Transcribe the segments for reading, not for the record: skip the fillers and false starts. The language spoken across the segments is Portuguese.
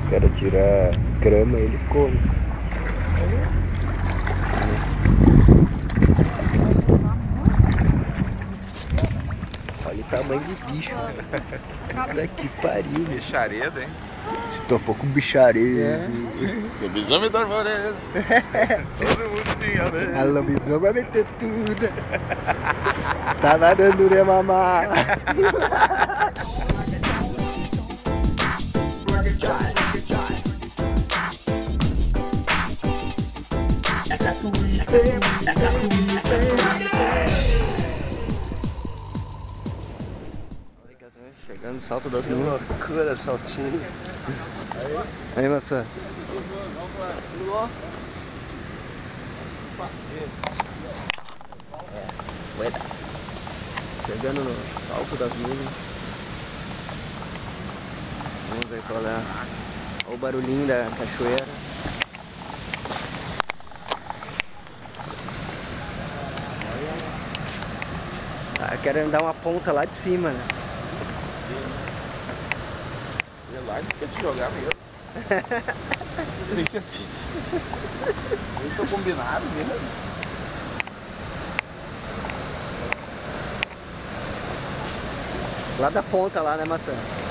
Quero tirar grama, eles comem. Olha o tamanho do bicho. Puta que pariu. Bicharedo, hein? Se topou com bicharedo. Lobisomem da arvoreda. Todo mundo tinha medo. A lobisomem vai meter tudo. Tava dando de mamar. Chegando no salto das nuvens. Loucura, saltinho. Aí, maçã. Ueda. Chegando no salto das nuvens. Vamos ver qual é. Olha o barulhinho da cachoeira. Ah, querendo dar uma ponta lá de cima, né? Lá que quer te jogar mesmo. Eles são combinados mesmo. Lá da ponta lá, né, maçã?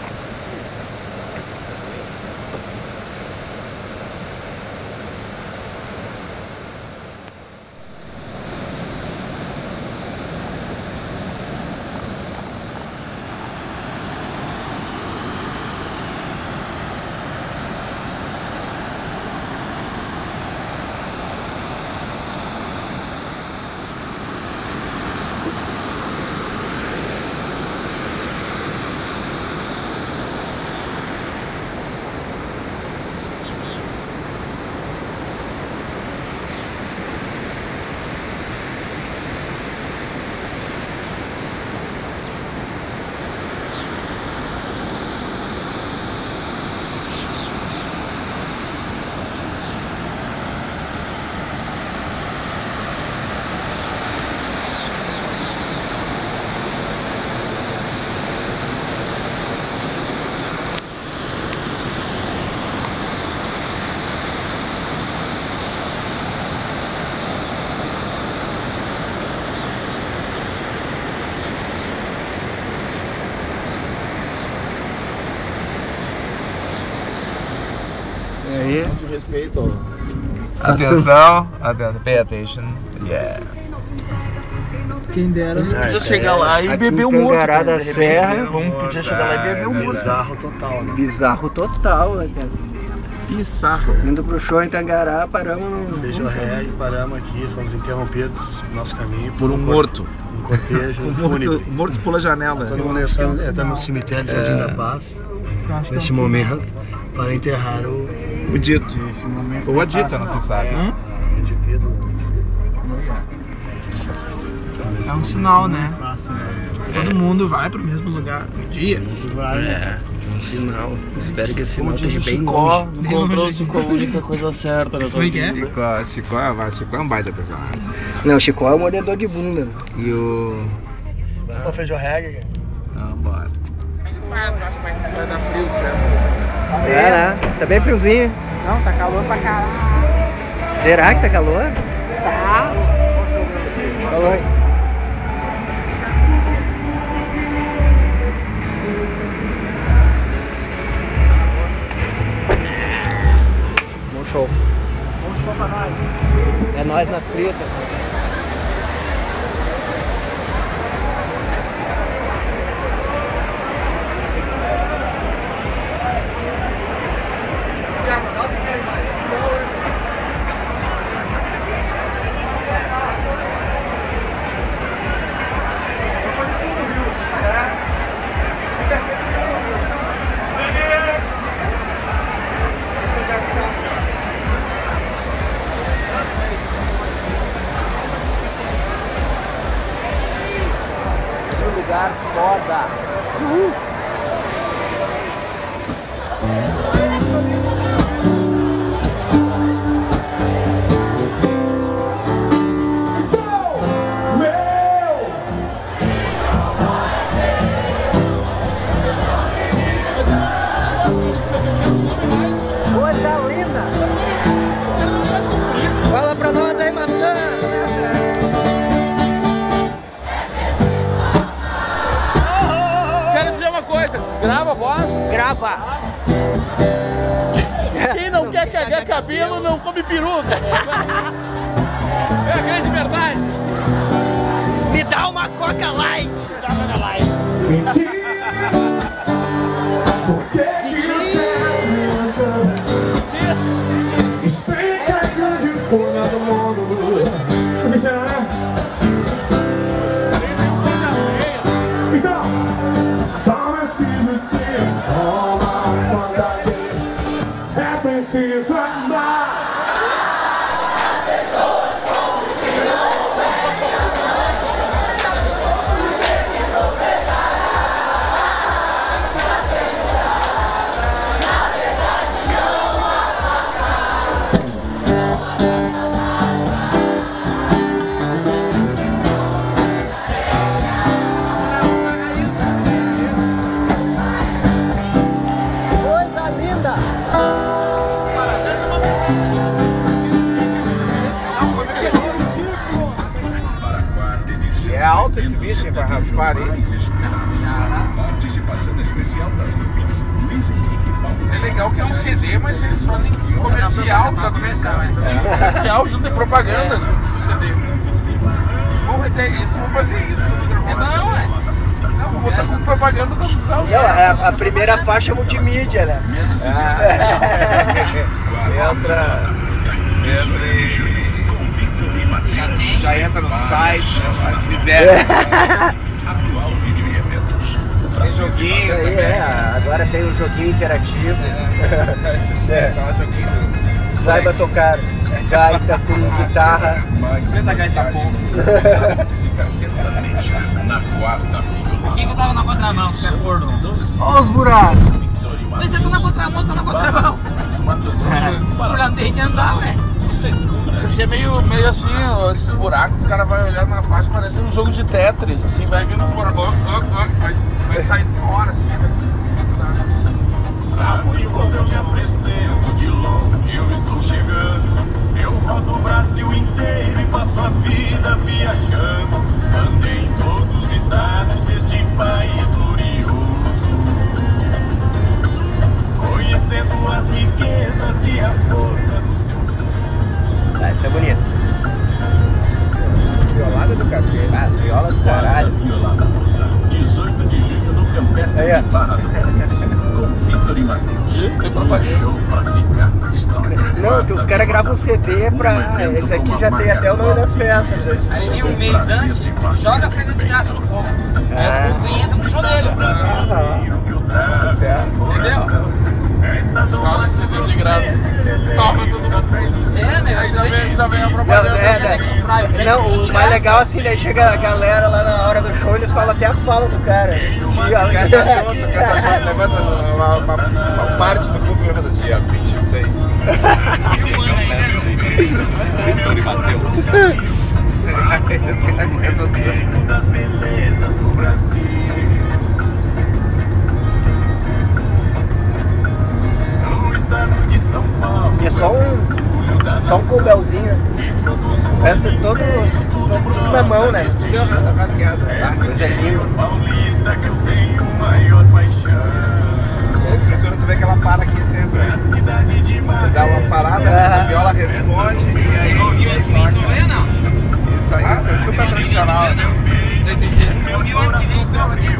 Aí. De respeito. Atenção, atenção, pay attention. Yeah. Quem dera. Podia chegar lá e beber o morto. Tangará da Serra. Podia chegar lá e beber o morto. Bizarro total, né? Bizarro total, né, cara? Bizarro. Indo pro show em Tangará, paramos no... Fez o reggae, paramos aqui, fomos interrompidos no nosso caminho Por um morto. Um cortejo fúnebre. Morto pula a janela. Todo mundo entrando no cemitério de Jardim da Paz, nesse momento, para enterrar O dito. esse momento. Ou a dita, não se sabe. O indivíduo. É um sinal, né? Todo mundo vai pro mesmo lugar no dia. É, um sinal. Espero que esse sinal Como diz esteja o bem Chicó, longe. Encontrou-se com a única coisa certa nessa Como é que é? vida. Chicó é um baita personagem. Não, o Chico é o mordedor de bunda. E o... Pô, fez o reggae. Não, bora. Vai dar frio, certo? É, né? Tá bem friozinho. Não, tá calor pra caralho. Será que tá calor? Tá. Calor. Bom show. Vamos show pra nós. É nós nas fritas. Quem não quer cagar cabelo não come peruca. É a grande verdade. Me dá uma Coca Light! Me dá uma Coca Light. É alto esse bicho pra raspar aí. É legal que é um CD, mas eles fazem comercial, comercial junto e propaganda junto com o CD. Bom, ideia isso, vamos fazer isso. Não, vou botar com propaganda do A primeira faixa é multimídia, né? Já entra no site, faz miséria. Tem joguinho Isso aí, também. agora tem um joguinho interativo. Saiba tocar gaita com guitarra. Venda gaita ponto. Quem que eu tava na contramão, que é gordo? Olha os buracos. Mas você tá na contramão, tá na contramão. Por lá não tem de andar, ué. Isso aqui é meio assim, ó, esses buracos, o cara vai olhar na faixa, parece um jogo de Tetris, assim, vai vindo os buracos, vai sair fora, assim, né? Pra muito você eu te apresento, de longe eu estou chegando. Eu rodo o Brasil inteiro e passo a vida viajando. Andei em todos os estados deste país glorioso, conhecendo as riquezas e a força do seu. Ah, isso é bonito. Violada do café. Ah, viola do caralho. 18 de junho no Campestre Aí, ó. de Barra do com Vitor e Matheus. Tem propaganda. Show pra ficar na história. Não, os caras gravam CD pra... Esse aqui já tem até o nome das festas. Né? Aí um mês antes, joga a cena de graça no povo. Aí o povo vem e entra no show dele. Entendeu? Joga CD de graça. Toma todo mundo. É, meu. Aí já vem a Não, propaganda. não, o mais legal assim, daí chega a galera lá na hora do show, eles falam até a fala do cara. O cara tá junto, levanta uma parte do público, levanta dia 26. Vitor e Matheus. Das belezas do Brasil. No estado de São Paulo. E é só um combelzinho. O resto é tudo na mão, né? Tudo rasgado. Coisa linda. Paulista que eu tenho maior paixão. A estrutura, tu vê que ela para aqui sempre. A cidade de Dá uma parada, a viola responde e aí toca. Não. Isso é super tradicional. Eu vi o ano que vem esse ano aqui.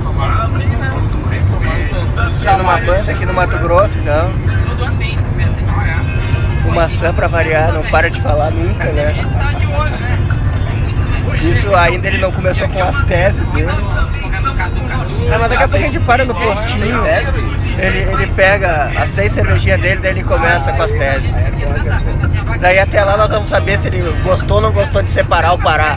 Tá numa banda aqui no Mato Grosso, não. Todo ano tem essa festa. O Maçã, pra variar, não para de falar nunca, né? Ele tá de olho, né? Isso ainda ele não começou com as teses dele. Ah, mas daqui a pouco a gente para no postinho. Ele pega as 6 cervejinhas dele, daí ele começa com as teses. Daí até lá nós vamos saber se ele gostou ou não gostou de separar ou parar.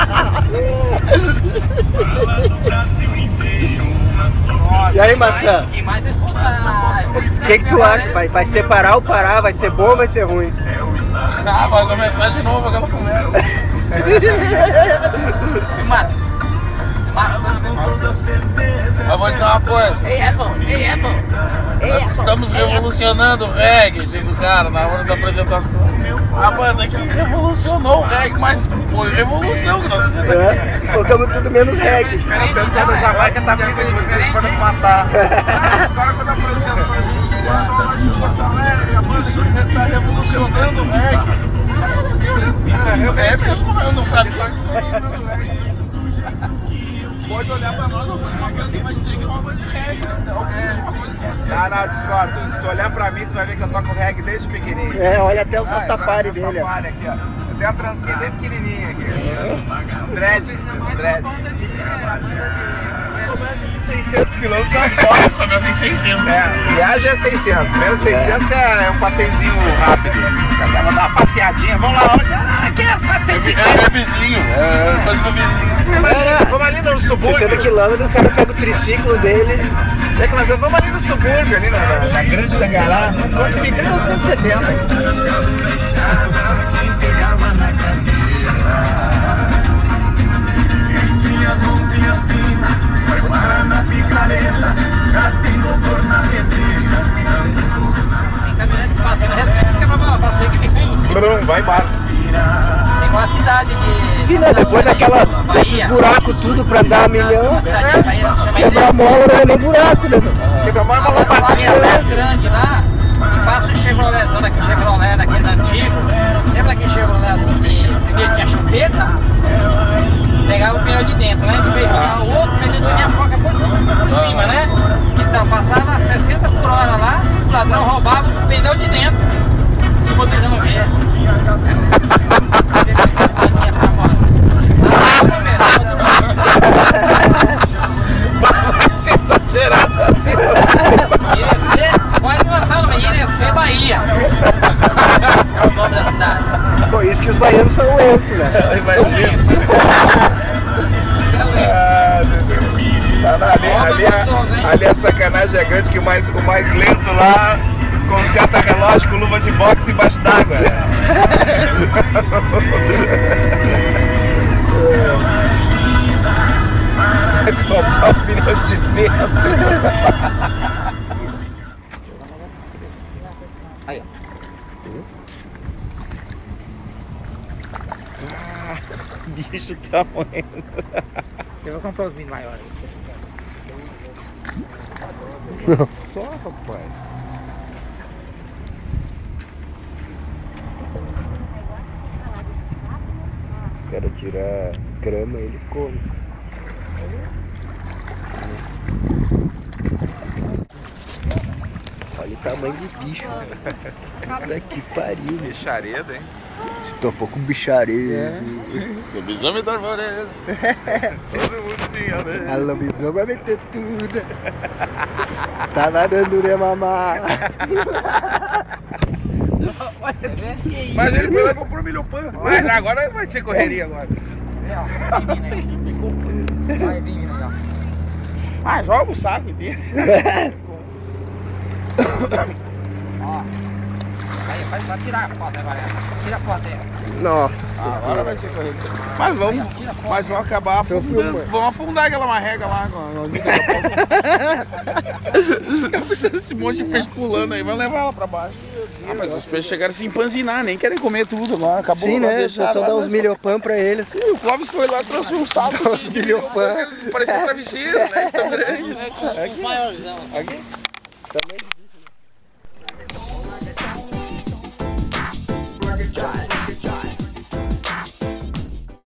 E aí, Maçã? Quem mais responsável? O que tu acha? Vai separar ou parar? Vai ser bom ou vai ser ruim? Ah, vai começar de novo aquela conversa. E massa? Maçã, né? toda certeza Mas vou dizer uma coisa. Ei, Apple! Nós estamos revolucionando o reggae, diz o cara na hora da apresentação. A banda aqui revolucionou o reggae, mas foi revolução que nós fizemos aqui. Tocamos tudo menos reggae. O pessoal da Jamaica tá vindo de vocês para nos matar. Agora quando apresentou a gente, o pessoal lá de Porto Alegre, a banda aqui tá revolucionando o reggae. Eu não sabia isso aí, pode olhar pra nós, alguma coisa que vai dizer que é uma banda de reggae. Alguma coisa que vai dizer. Não, discordo. Se tu olhar pra mim, tu vai ver que eu toco reggae desde pequenininho. Olha até os Rastafari dele. Rastafari aqui, ó. Eu tenho a trancinha bem pequenininha aqui. Dread. Começa de 600 km pra fora. Começa em 600. Viagem é 600. Menos 600 é um passeiozinho rápido. Assim. Vamos dar uma passeadinha. Vamos lá onde? Aqui é as 450. É vizinho. É coisa do vizinho. Vamos ali no subúrbio. 60 km, o cara pega o triciclo dele. Já que nós vamos ali no subúrbio, ali na Grande Tangará. Quando fica é 170. Vai embora. Tem uma cidade de... Sim, né? Depois daquela, desses buracos tudo pra dar milhão, Uma cidade da Bahia chama quebrar a mola não é nem buraco, né? Quebra a mola é uma Lá lopatinha, é né? grande lá, e passa o Chevroletzão daqui, Chevrolet daqueles antigos. Lembra aquele Chevrolet assim que tinha chupeta? Pegava o pneu de dentro, né? Em vez de pegar o outro, pneu vinha a foca por cima, né? Então passava 60 por hora lá, o ladrão roubava o pneu de dentro e o motorista não via. Exagerado assim. Irecê, pode notar o nome, Irecê, Bahia. É o nome da cidade. Por isso que os baianos são lentos, né? Ali a sacanagem é grande que o mais lento lá conserta relógio com luva de boxe embaixo d'água. Comprar o pneu de dentro. Aí, Bicho tá morrendo. eu vou comprar os vinhos maiores. Só, rapaz. Os caras tiram grama e eles comem. Olha o tamanho do bicho. Puta que pariu. Bichareda, hein? Estopou com bicharedo. Lobisomem da arvoreda. Todo mundo tinha, né? A lobisomem vai meter tudo. Tá nadando, né, mamá? Mas ele foi lá e comprou milho pan. Mas agora vai ser correria agora. Ah, joga o saco inteiro. Vai tirar a foto agora. Tira a foto aí. Nossa Agora senhora. vai ser correria. Mas vamos acabar afundando. Vamos afundar aquela marrega lá. Fica precisando desse monte de peixe pulando aí. Vamos levar ela pra baixo. Ah, mas os peixes chegaram a se empanzinar, nem querem comer tudo agora. Acabou. Sim, né? Deixar Só lá, dá uns mas- milhopã pra eles. Sim, o Clóvis foi lá e trouxe um saco. Os milhopã. Parecia um travesseiro, né? Tão grande. Os maiores, não. Aqui. Também.